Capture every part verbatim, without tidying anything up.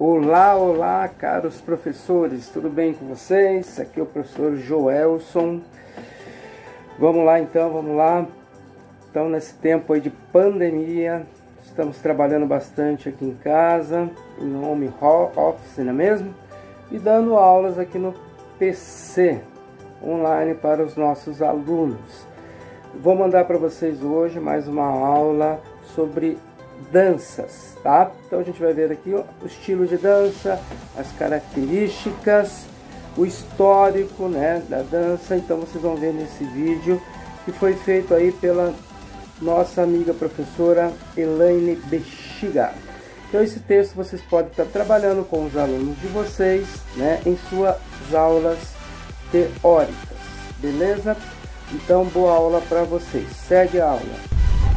Olá, olá, caros professores, tudo bem com vocês? Aqui é o professor Joelson. Vamos lá então, vamos lá. Então, nesse tempo aí de pandemia, estamos trabalhando bastante aqui em casa, em home office, não é mesmo? E dando aulas aqui no P C, online para os nossos alunos. Vou mandar para vocês hoje mais uma aula sobre danças, tá? Então a gente vai ver aqui ó, o estilo de dança, as características, o histórico, né, da dança. Então vocês vão ver nesse vídeo que foi feito aí pela nossa amiga professora Elaine Bexiga. Então esse texto vocês podem estar trabalhando com os alunos de vocês, né, em suas aulas teóricas, beleza? Então boa aula para vocês, segue a aula.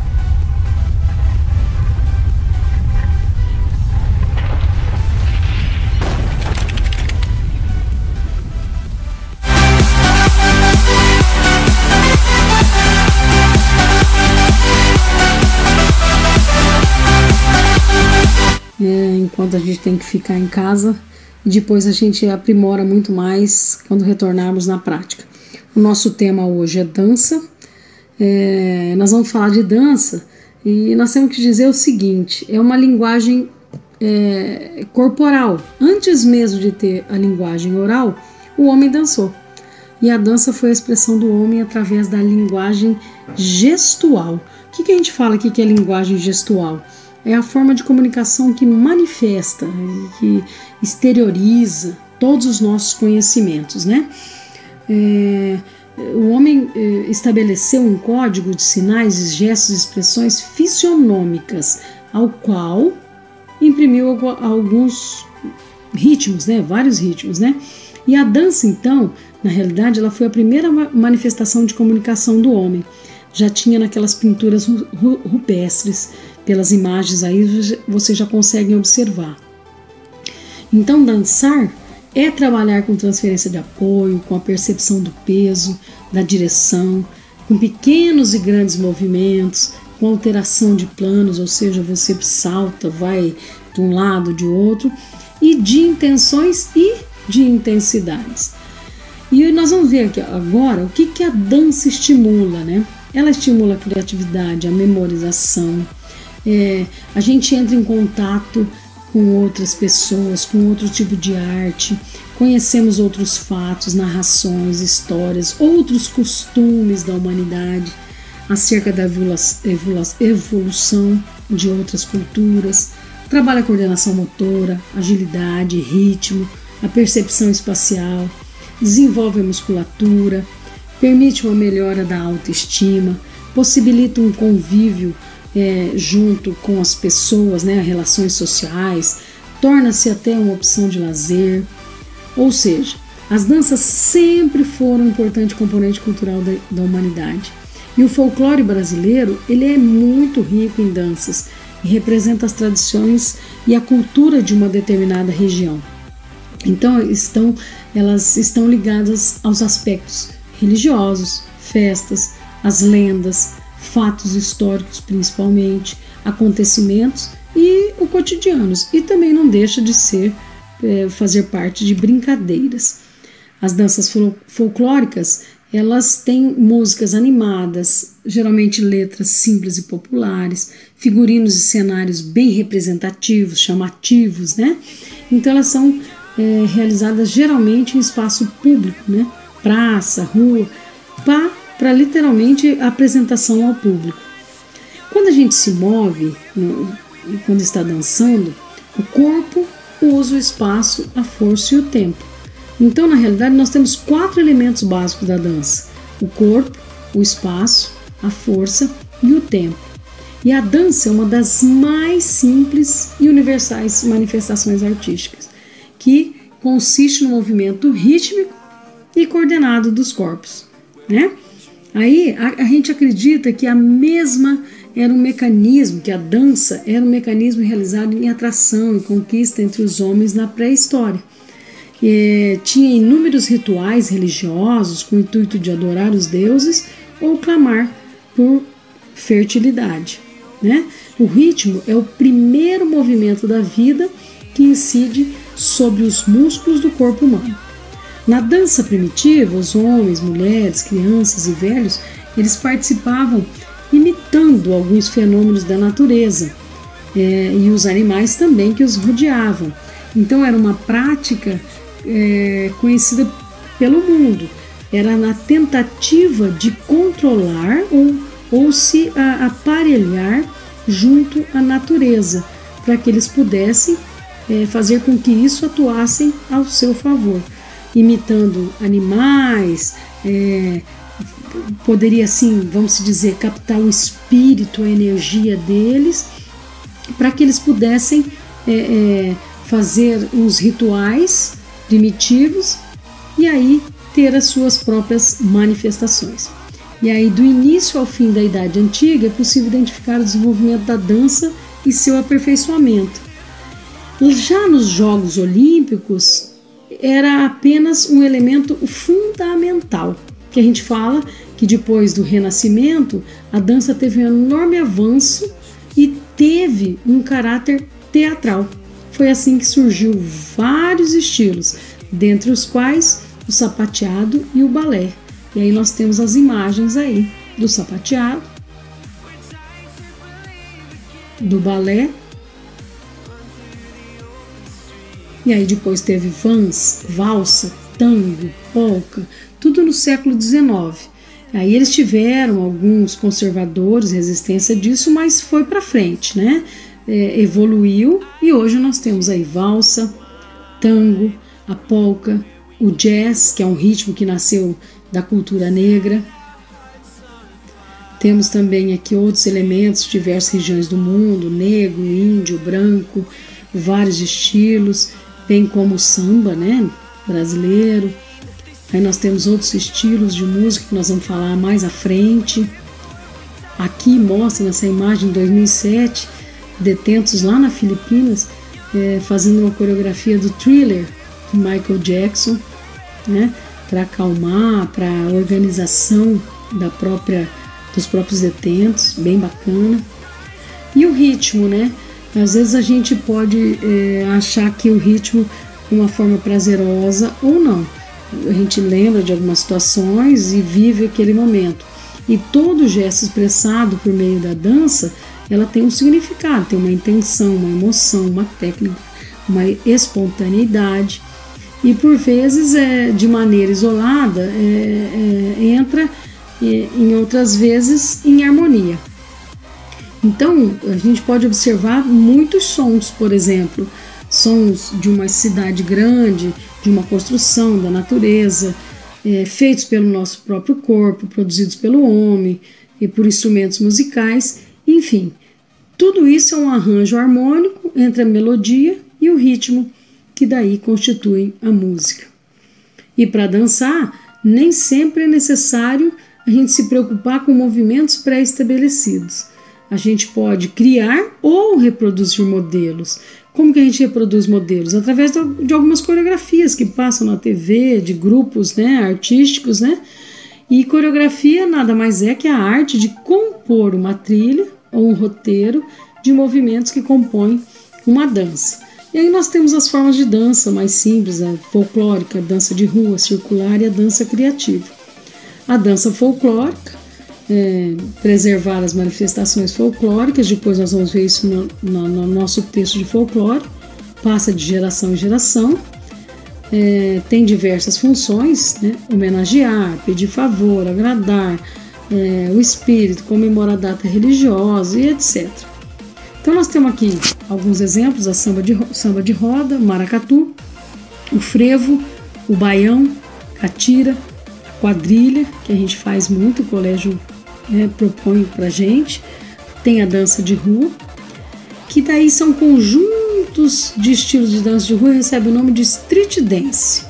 É, enquanto a gente tem que ficar em casa, e depois a gente aprimora muito mais quando retornarmos na prática. O nosso tema hoje é dança. É, nós vamos falar de dança e nós temos que dizer o seguinte: é uma linguagem é, corporal. Antes mesmo de ter a linguagem oral, o homem dançou. E a dança foi a expressão do homem através da linguagem gestual. O que, que a gente fala aqui que é linguagem gestual? É a forma de comunicação que manifesta, que exterioriza todos os nossos conhecimentos, né? É, o homem é, estabeleceu um código de sinais, gestos e expressões fisionômicas, ao qual imprimiu alguns ritmos, né? Vários ritmos, né? E a dança, então, na realidade, ela foi a primeira manifestação de comunicação do homem. Já tinha naquelas pinturas rupestres, pelas imagens aí vocês já conseguem observar. Então dançar é trabalhar com transferência de apoio, com a percepção do peso, da direção, com pequenos e grandes movimentos, com alteração de planos, ou seja, você salta, vai de um lado, de outro, e de intenções e de intensidades. E nós vamos ver aqui agora o que, que a dança estimula, né? Ela estimula a criatividade, a memorização. É, a gente entra em contato com outras pessoas, com outro tipo de arte, conhecemos outros fatos, narrações, histórias, outros costumes da humanidade, acerca da evolução de outras culturas, trabalha a coordenação motora, agilidade, ritmo, a percepção espacial, desenvolve a musculatura, permite uma melhora da autoestima, possibilita um convívio É, junto com as pessoas, né, relações sociais, torna-se até uma opção de lazer. Ou seja, as danças sempre foram um importante componente cultural da, da humanidade. E o folclore brasileiro, ele é muito rico em danças e representa as tradições e a cultura de uma determinada região. Então, estão, elas estão ligadas aos aspectos religiosos, festas, as lendas, fatos históricos principalmente, acontecimentos e o cotidianos, e também não deixa de ser é, fazer parte de brincadeiras. As danças folclóricas, elas têm músicas animadas, geralmente letras simples e populares, figurinos e cenários bem representativos, chamativos, né? Então elas são é, realizadas geralmente em espaço público, né? Praça, rua, para para literalmente a apresentação ao público. Quando a gente se move, quando está dançando, o corpo usa o espaço, a força e o tempo. Então, na realidade, nós temos quatro elementos básicos da dança: o corpo, o espaço, a força e o tempo. E a dança é uma das mais simples e universais manifestações artísticas, que consiste no movimento rítmico e coordenado dos corpos, né? Aí a, a gente acredita que a mesma era um mecanismo, que a dança era um mecanismo realizado em atração e conquista entre os homens na pré-história. É, tinha inúmeros rituais religiosos com o intuito de adorar os deuses ou clamar por fertilidade, né? O ritmo é o primeiro movimento da vida que incide sobre os músculos do corpo humano. Na dança primitiva, os homens, mulheres, crianças e velhos, eles participavam imitando alguns fenômenos da natureza é, e os animais também que os rodeavam. Então era uma prática é, conhecida pelo mundo. Era na tentativa de controlar ou, ou se a, aparelhar junto à natureza, para que eles pudessem é, fazer com que isso atuasse ao seu favor, imitando animais, é, poderia assim, vamos dizer, captar o espírito, a energia deles, para que eles pudessem é, é, fazer uns rituais primitivos e aí ter as suas próprias manifestações. E aí, do início ao fim da Idade Antiga, é possível identificar o desenvolvimento da dança e seu aperfeiçoamento. Já nos Jogos Olímpicos, era apenas um elemento fundamental, que a gente fala que depois do Renascimento, a dança teve um enorme avanço e teve um caráter teatral. Foi assim que surgiu vários estilos, dentre os quais o sapateado e o balé. E aí nós temos as imagens aí do sapateado, do balé, e aí depois teve vans, valsa, tango, polca, tudo no século dezenove. Aí eles tiveram alguns conservadores, resistência disso, mas foi para frente, né? É, evoluiu e hoje nós temos aí valsa, tango, a polca, o jazz, que é um ritmo que nasceu da cultura negra. Temos também aqui outros elementos de diversas regiões do mundo, negro, índio, branco, vários estilos, bem como o samba, né, brasileiro. Aí nós temos outros estilos de música que nós vamos falar mais à frente. Aqui mostra nessa imagem de dois mil e sete, detentos lá na Filipinas, é, fazendo uma coreografia do Thriller, de Michael Jackson, né, para acalmar, para a organização da própria, dos próprios detentos, bem bacana. E o ritmo, né? Às vezes a gente pode é, achar que o ritmo é uma forma prazerosa ou não. A gente lembra de algumas situações e vive aquele momento. E todo gesto expressado por meio da dança, ela tem um significado, tem uma intenção, uma emoção, uma técnica, uma espontaneidade. E por vezes, é, de maneira isolada, é, é, entra é, em outras vezes em harmonia. Então, a gente pode observar muitos sons, por exemplo, sons de uma cidade grande, de uma construção da natureza, é, feitos pelo nosso próprio corpo, produzidos pelo homem e por instrumentos musicais, enfim. Tudo isso é um arranjo harmônico entre a melodia e o ritmo, que daí constituem a música. E para dançar, nem sempre é necessário a gente se preocupar com movimentos pré-estabelecidos. A gente pode criar ou reproduzir modelos. Como que a gente reproduz modelos? Através de algumas coreografias que passam na T V, de grupos, né, artísticos, né? E coreografia nada mais é que a arte de compor uma trilha ou um roteiro de movimentos que compõem uma dança. E aí nós temos as formas de dança mais simples, a folclórica, a dança de rua, circular e a dança criativa. A dança folclórica, é, preservar as manifestações folclóricas, depois nós vamos ver isso no, no, no nosso texto de folclore, passa de geração em geração, é, tem diversas funções, né? Homenagear, pedir favor, agradar é, o espírito, comemorar a data religiosa e etcétera. Então nós temos aqui alguns exemplos: a samba de, samba de roda, maracatu, o frevo, o baião, catira, a quadrilha, que a gente faz muito, o colégio né, propõe pra gente, tem a dança de rua, que daí são conjuntos de estilos de dança de rua e recebe o nome de street dance.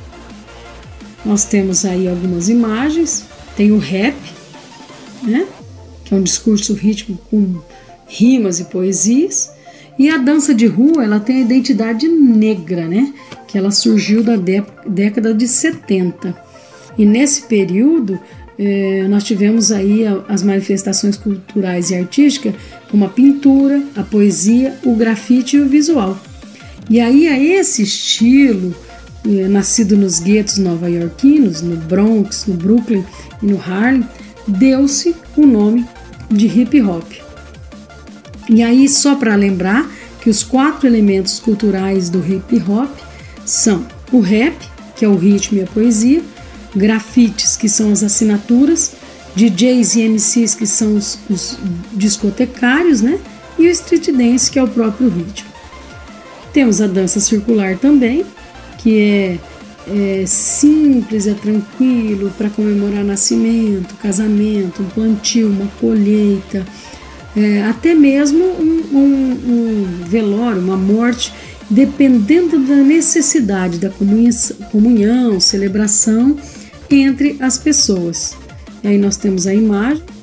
Nós temos aí algumas imagens, tem o rap, né, que é um discurso rítmico com rimas e poesias, e a dança de rua ela tem a identidade negra, né, que ela surgiu da década de setenta, e nesse período é, nós tivemos aí as manifestações culturais e artísticas, como a pintura, a poesia, o grafite e o visual. E aí a esse estilo, é, nascido nos guetos nova-iorquinos, no Bronx, no Brooklyn e no Harlem, deu-se o nome de hip hop. E aí, só para lembrar que os quatro elementos culturais do hip hop são o rap, que é o ritmo e a poesia, grafites, que são as assinaturas, D Js e M Cs, que são os, os discotecários, né? E o street dance, que é o próprio ritmo. Temos a dança circular também, que é, é simples, é tranquilo, para comemorar nascimento, casamento, um plantio, uma colheita, é, até mesmo um, um, um velório, uma morte, dependendo da necessidade da comunhão, comunhão, celebração entre as pessoas. E aí nós temos a imagem